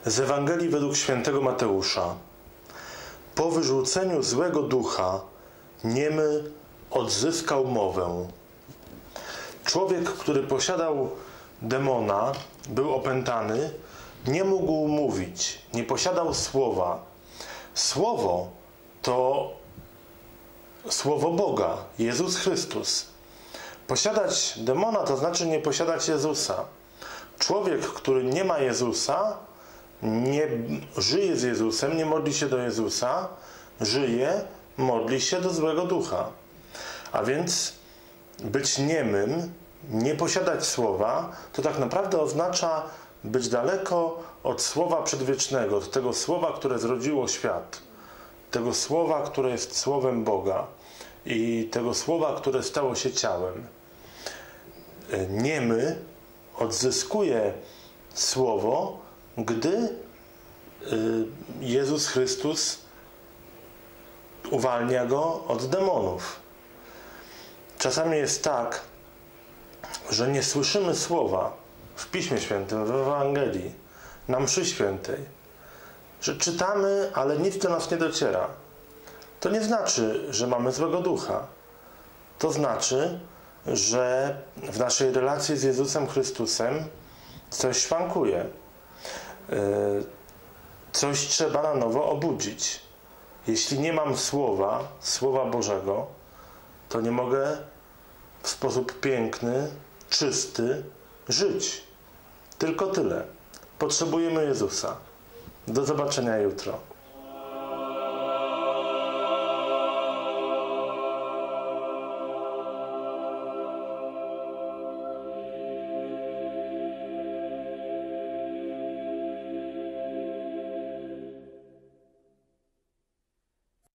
Z Ewangelii według świętego Mateusza. Po wyrzuceniu złego ducha niemy odzyskał mowę. Człowiek, który posiadał demona, był opętany, nie mógł mówić, nie posiadał słowa. Słowo to Słowo Boga, Jezus Chrystus. Posiadać demona to znaczy nie posiadać Jezusa. Człowiek, który nie ma Jezusa, nie żyje z Jezusem, nie modli się do Jezusa, żyje, modli się do złego ducha. A więc być niemym, nie posiadać słowa, to tak naprawdę oznacza być daleko od słowa przedwiecznego, od tego słowa, które zrodziło świat, tego słowa, które jest słowem Boga i tego słowa, które stało się ciałem. Niemy odzyskuje słowo, gdy Jezus Chrystus uwalnia go od demonów. Czasami jest tak, że nie słyszymy słowa w Piśmie Świętym, w Ewangelii, na mszy świętej. Że czytamy, ale nic do nas nie dociera. To nie znaczy, że mamy złego ducha. To znaczy, że w naszej relacji z Jezusem Chrystusem coś szwankuje. Coś trzeba na nowo obudzić. Jeśli nie mam Słowa Bożego, to nie mogę w sposób piękny, czysty żyć. Tylko tyle. Potrzebujemy Jezusa. Do zobaczenia jutro.